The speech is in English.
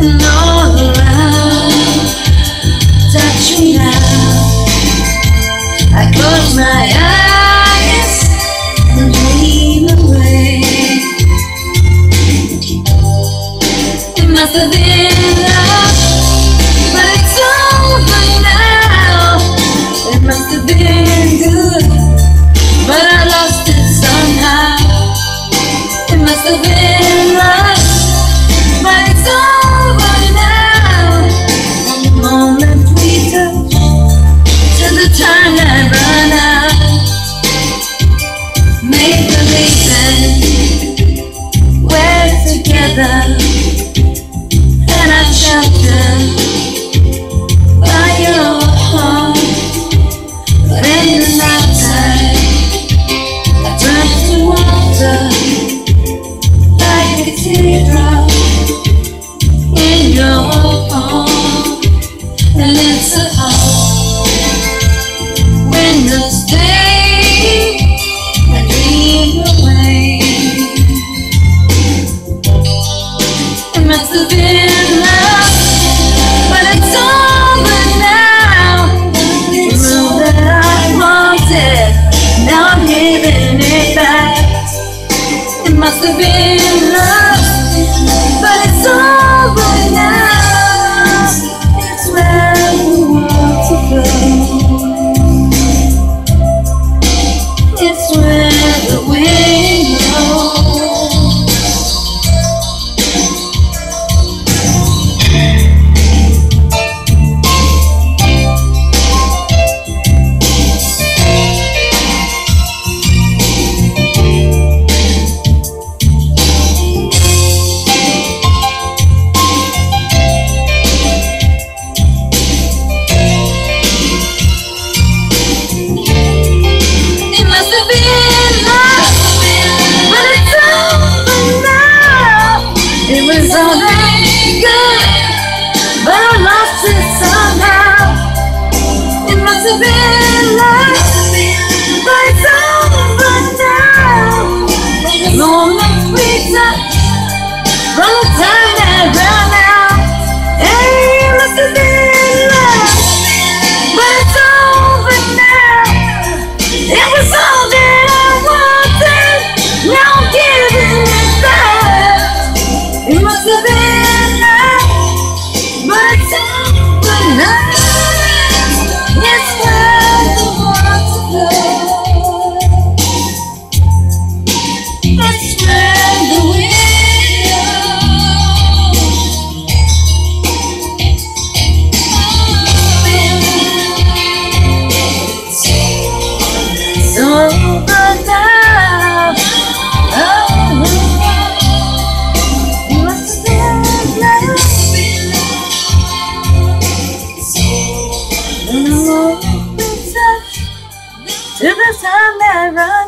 and all around. Touch me now. I close my eyes and dream away. It must have been love, but it's over now. It must have been good, but I lost it somehow. It must have been love, but it's over now. From the moment we touch to the time that run out. Make believe we're together, and I shelter by your heart. But in the night time, I turn to water like a teardrop in your arm. And it's a hard winter's day, I dream away. It must have been love, but it's over now. The room that I wanted, now I'm giving it back. It must have been love, but it's over now. It's where we want to go. It's where the wind blows. It was all very good, but I lost it somehow. It must have been love, but it's over now. The moment we touch, from the time that ran out. Hey, it must have been love, but it's over now. It was all that I wanted, now I'm giving it back. It must have been love, but it's over now. It's where the want to go. It's where the wind goes. It's over now. Oh. To the time that runs